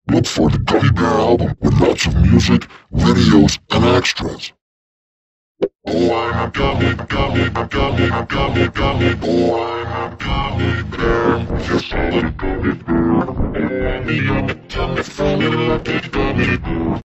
Look for the Gummy Bear album with lots of music, videos, and extras. Oh, I'm a gummy, gummy, gummy, gummy, gummy. Oh, I'm a gummy bear. Yes, I'm a gummy bear. Oh, I'm a yummy, tummy, funny, lucky